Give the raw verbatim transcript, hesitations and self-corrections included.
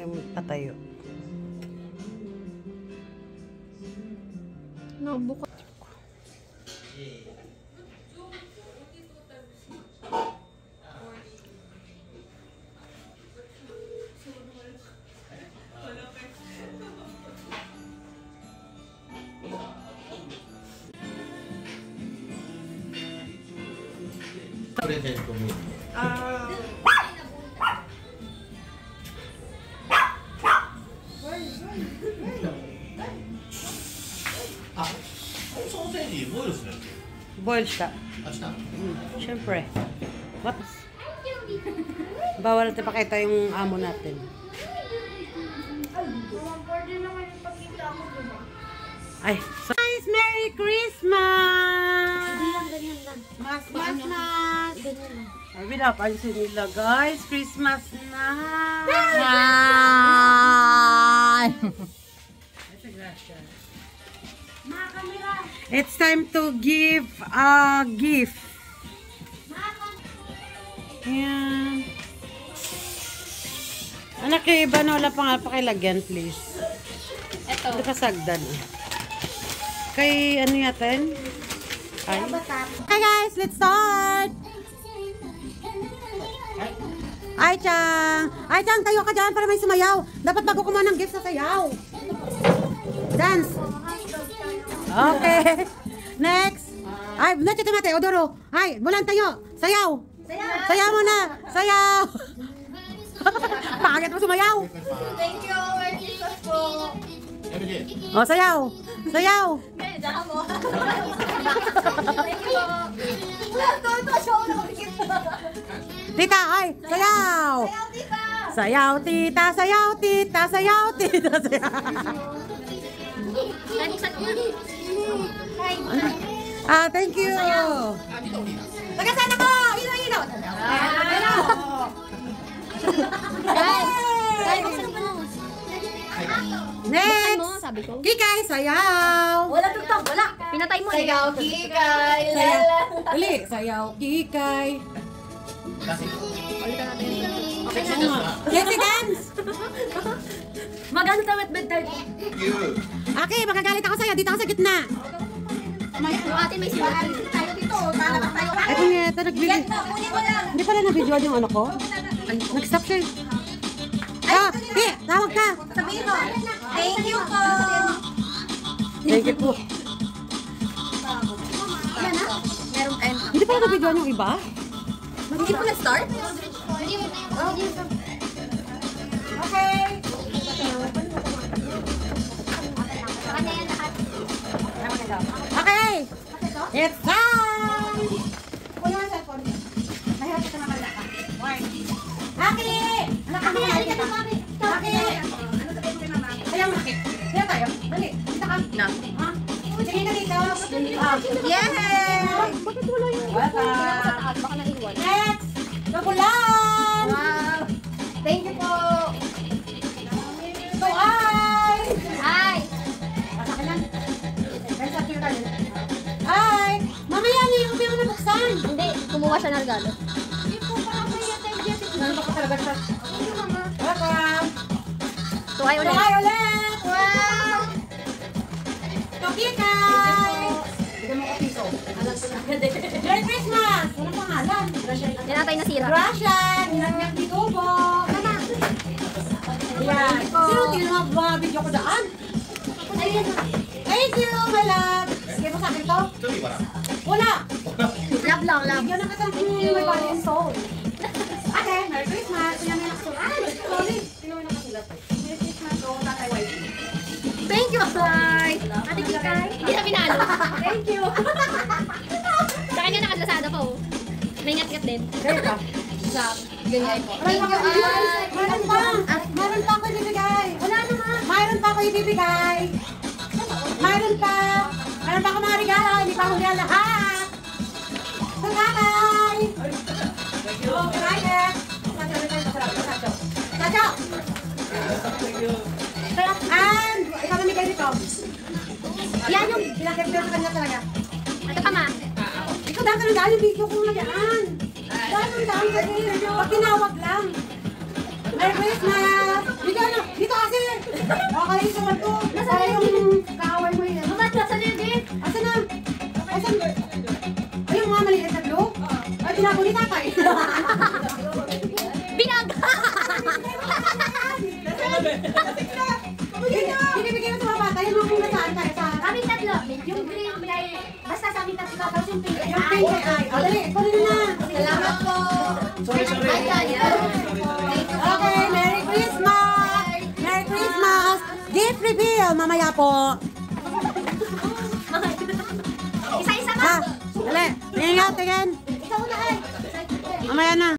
tatayo. Nabuka. Present ko mo. Ah. Ah, soseji, boilする。 Boil siya. Ah, siya. Mm, Siyempre. What? Bawal natin pakita yung amo natin. Ay, so guys, Merry Christmas! Mas, mas, mas! Ay, pinapansin nila guys, Christmas na! Hi! It's time to give a gift. Ayan. Anak, yung iba na wala pa nga pakilagyan, please. Ito. Ito kasagdan. Kay ano yatin? Ay. Hi guys, let's start! Ay, Chang! Ay, Chang, tayo ka dyan para may sumayaw. Dapat bago kumuha ng gift sa sayaw. Dance! Okay. Next. Ay, nacho tumate, Odoro. Ay, bulan tayo. Sayaw. Sayaw. Sayaw mo na. Sayaw. Pangit mo sumayaw. Thank you, Merry Christmas po. Oh, sayaw. Sayaw. Thank you po. Ito, ito, show na makikita. Tita, ay, sayaw. Sayaw, tita. Sayaw, tita, sayaw, tita, sayaw, tita, sayaw. Ah, thank you. Taga sana ko. Ilo, ilo. Next. Sabi ko. Kikay, sayaw. Wala tugtog, wala. Pinatay mo. Sayaw, kikay. Sayaw. Uli, sayaw, kikay. Ulitan natin. Okay na. Let's dance. Magano tayo at bedtime? Okay, magagalit ako sa'yo. Dito ako sa gitna. May ate may siwahan tayo dito. Para ba tayo? Ay, kung ito, nag-video. Hindi pala na-video yung ano ko. Nag-stop siya. Ah, di, tawag ka. Sabihin mo. Thank you po. Thank you po. Yan na. Meron time. Hindi pala na-video yung iba? Hindi po na-start? Okay. Okay. It's time. Kuya, cellphone. Mahirap ka naman lang. Aki! Anak kami, halika na kami. Aki! Ayaw mo, Aki. Ayaw tayo. Dali. Dito ka. Na. Ha? Sige ka dito. Yay! Bakit wala yun? Baka naiwan. Next! Kabulan! Wow! Thank you po! So, ay! Hi! Pasakin lang. Guys, at yung tayo. Ay! Mamaya na yung meron na buksan. Hindi, kumuha siya ng regalo. Hindi po pa ako yung Ano ba ko talaga siya? Welcome! Tuhay ulit. Tuhay ulit! Wow! Tokikay! Bigyan mo ko piso. Merry Christmas! Walang pangalan. Tinatay na sira. Russian! Hinagyan dito po. Tama. Ayan. Sino hindi naman mga video ko daan? Thank you, my love. Sige mo sa akin to? Wala. Love lang, love. Bigyan na ka sa may body and soul. Ate, Merry Christmas. Yan na nakasulat. Ay, sorry. Sino may nakasulat? Merry Christmas. So, tatay wife. Thank you, Fly. Ate Kikay. Hindi na pinalo. Thank you. Sa kanya nakadlasada po. May ngat-ngat din. There ka. Sa ganyan po. Thank you, Ay. Mayroon pa. Mayroon pa ako ibibigay. Wala naman. Mayroon pa ako ibibigay. Mayroon pa. Mayroon pa ako mga regalo. Hindi pa ako regalo lahat. So, tatay. Thank you. Right. Tacho. And, ikaw na bigay dito. Yan yung... Pinakipil sa kanya talaga. Ito pa, ma. Ikaw dahil ka nang dahil yung video kong nagyaan. Dahil nang dahil kasi, pag tinawag lang. Merry Christmas! Bigyan na Okay, isa ba to? Para yung kaaway mo yun. Mamat, nasa na yun, Dave? Asan na? Asan? Ayun mga maliit na blue? Ay, tinako ni tatay. Binag! Binibigay mo sa mga bata, yun yung nasaan tayo sa... Kaming tatlo. Yung green kay... Basta sa aming tatlo. Tapos yung pink kay Yung pink ay ay. O, dali, kunin mo na. Salamat po. Sorry, sorry. Ay, ay, ay. Okay, Merry Christmas! Merry Christmas! Gift reveal, mamaya po. Isa-isa ba? Ha? Dali, ingat, tingin. Ikaw na ay. Mamaya na.